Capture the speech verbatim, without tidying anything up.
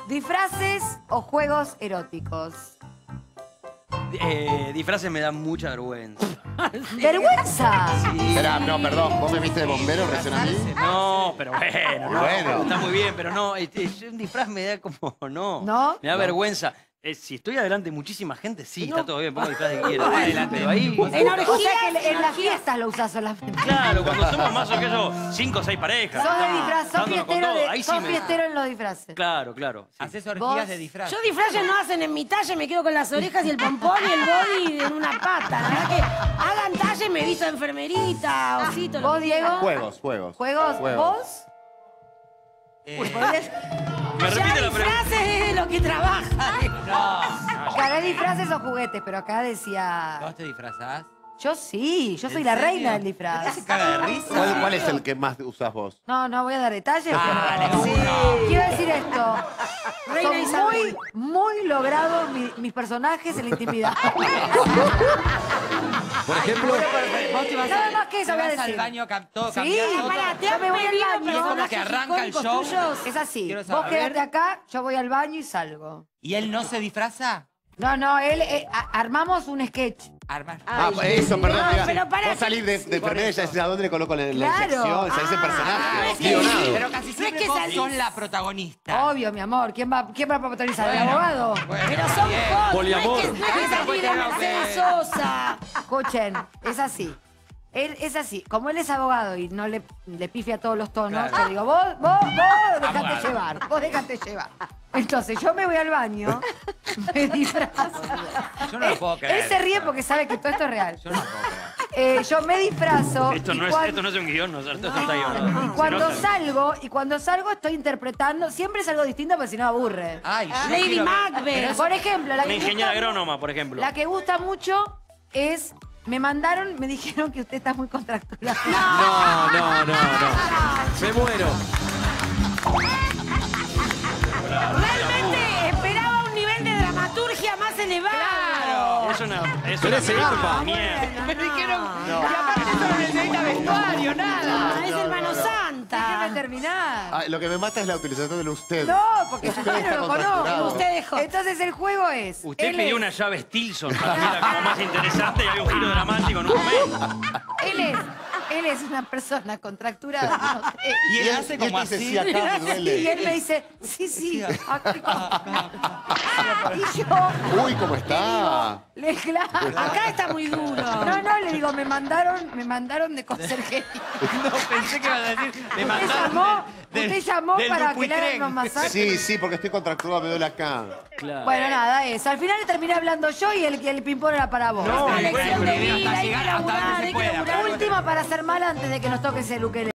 ¿Disfraces o juegos eróticos? Eh, disfraces me dan mucha vergüenza. ¿Vergüenza? Sí. Esperá, no, perdón, ¿vos me viste de bombero recién a mí? No, pero bueno, no, Bueno. está muy bien, pero no, este, un disfraz me da como, no, ¿No? me da No. vergüenza. Eh, si estoy adelante de muchísima gente, sí, está todo bien, pongo el disfraz que quiera. Pero ahí, En orgías, o sea que en las fiestas lo usas solamente. claro, cuando somos más o que yo, cinco o seis parejas. Sos de estamos disfraz, sos dándonos con fiestero, todo, de, ahí sí sos me- fiestero en los disfraces. Claro, claro. sí. Haces ¿Vos? orgías de disfraz. Yo disfraces no hacen en mi talle, me quedo con las orejas y el pompón y el body en una pata. La verdad que hagan talle y me visto de enfermerita, osito. lo ¿Vos, que Diego? quieran. Juegos, juegos. ¿Juegos? ¿Vos? Eh, ¿Podrías- Me Ya repite la pregunta. disfraces es de lo que trabaja. Acá disfraces o juguetes, pero acá decía... ¿Vos te disfrazás? Yo sí, yo soy ¿En la serio? reina del disfraz. ¿Se caga de risa? ¿Cuál, cuál es el que más usás vos? No, no voy a dar detalles, Ah, pero... sí. Quiero decir esto. Reina Son Isabel. muy, muy logrados mi- mis personajes en la intimidad. Por ejemplo, Vos te vas, Nada al- más que eso te voy a vas al decir. baño, cam- todo, Sí, cambiás todo. Pará, te Yo han me voy al pedido baño. Es como que personajes arranca el icónicos show. tuyos. Es así. Quiero Vos saber. quédate acá, yo voy al baño y salgo. ¿Y él no se disfraza? No, no, él eh, a- armamos un sketch. Armar. ah, eso, perdón, no, mirá. pero pará, Vos salís de, de enfermera y ya decís a dónde le coloco la, la Claro. inyección, salís en Ah, personaje. es que- Guionado. Pero casi siempre que vos salís. sos la protagonista. Obvio, mi amor. ¿Quién va, quién va a protagonizar? ¿El Bueno, abogado? bueno, Pero está son bien. hot, Poliamor. no es que, no es que salí de Mercedes Sosa. Escuchen, es así. Él es así. Como él es abogado y no le, le pifia todos los tonos, Claro. yo digo, vos, vos, vos, dejate Abogado. llevar. Vos dejate llevar. Entonces yo me voy al baño, me disfrazo. Yo no lo puedo creer. Él se ríe porque sabe que todo esto es real. Yo no lo puedo creer. Eh, yo me disfrazo. Esto y no, es, cuan- esto no es un guión, no, esto está guionado. y Se cuando nota. salgo, y cuando salgo estoy interpretando, siempre es algo distinto porque si no aburre. Ay, yo Lady quiero ver- Macbeth. Por ejemplo, la Una que, ingeniera gusta, agrónoma, por ejemplo. la que gusta mucho es, me mandaron, me dijeron que usted está muy contracturado. No, no, no, no. Me muero. Realmente esperaba un nivel de dramaturgia más elevado. Es una, es Pero una ese película garpa. de mierda. Me dijeron, y aparte eso no necesita vestuario, nada. Ah, es el mano santa. Déjeme terminar. Ah, lo que me mata es la utilización del usted. No, porque yo Usted no está lo contracturado. conozco. Usted dejó. Entonces el juego es. Usted él pidió es- una llave Stilson para que era como más interesante y había un giro dramático en un momento. Él es, él es una persona contracturada. no sé. Y él Y hace y como dice, así. sí, acá me Y duele. él me dice, sí, sí. Y yo Uy, ¿cómo está? le claro. Acá está muy duro. No, no, le digo, me mandaron, me mandaron de conserjería. No, pensé que iba a decir, me Usted mandaron llamó, del- usted llamó del para que le hagan Dupuytren. unos masajes. Sí, sí, porque estoy contracturado, me duele acá. Claro. Bueno, nada, eso. Al final le terminé hablando yo y el, el ping-pong era para vos. No, Una lección de hasta vida, hay que llegar hasta donde laburar, se hay que pueda. laburar. Última para ser mala antes de que nos toque ese Luquele.